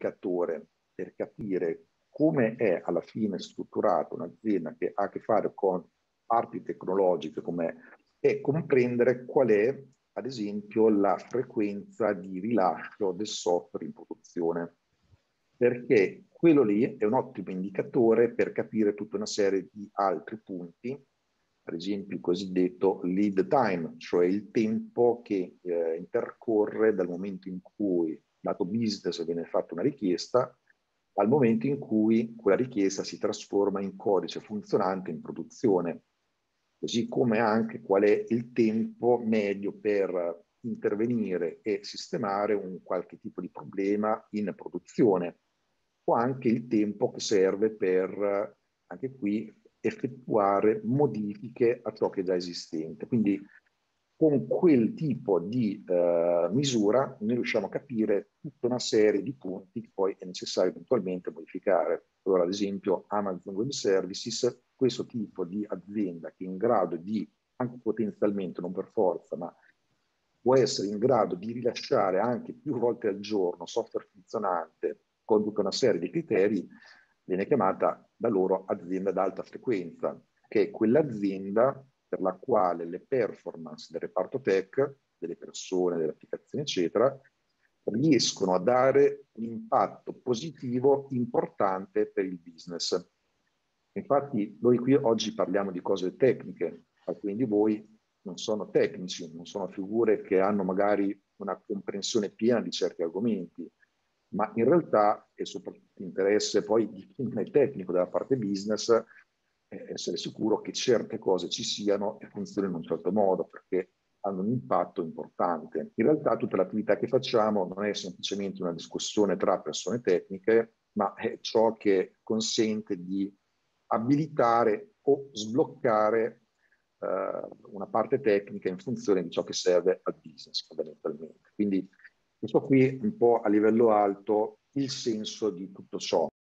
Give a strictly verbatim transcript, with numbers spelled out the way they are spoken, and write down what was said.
indicatore per capire come è alla fine strutturata un'azienda che ha a che fare con parti tecnologiche come è comprendere qual è, ad esempio, la frequenza di rilascio del software in produzione, perché quello lì è un ottimo indicatore per capire tutta una serie di altri punti, ad esempio il cosiddetto lead time, cioè il tempo che eh, intercorre dal momento in cui, lato business, viene fatta una richiesta, al momento in cui quella richiesta si trasforma in codice funzionante in produzione, così come anche qual è il tempo medio per intervenire e sistemare un qualche tipo di problema in produzione, o anche il tempo che serve per, anche qui, effettuare modifiche a ciò che è già esistente. Quindi con quel tipo di eh, misura noi riusciamo a capire tutta una serie di punti che poi è necessario eventualmente modificare. Allora, ad esempio, Amazon Web Services, questo tipo di azienda che è in grado di, anche potenzialmente, non per forza, ma può essere in grado di rilasciare anche più volte al giorno software funzionante con tutta una serie di criteri, viene chiamata da loro azienda ad alta frequenza, che è quell'azienda per la quale le performance del reparto tech, delle persone, delle applicazioni, eccetera, riescono a dare un impatto positivo importante per il business. Infatti noi qui oggi parliamo di cose tecniche, alcuni di voi non sono tecnici, non sono figure che hanno magari una comprensione piena di certi argomenti, ma in realtà è soprattutto interesse poi di chi non è tecnico della parte business eh, essere sicuro che certe cose ci siano e funzionino in un certo modo, perché hanno un impatto importante. In realtà tutta l'attività che facciamo non è semplicemente una discussione tra persone tecniche, ma è ciò che consente di abilitare o sbloccare eh, una parte tecnica in funzione di ciò che serve al business fondamentalmente. Quindi questo qui un po' a livello alto il senso di tutto ciò.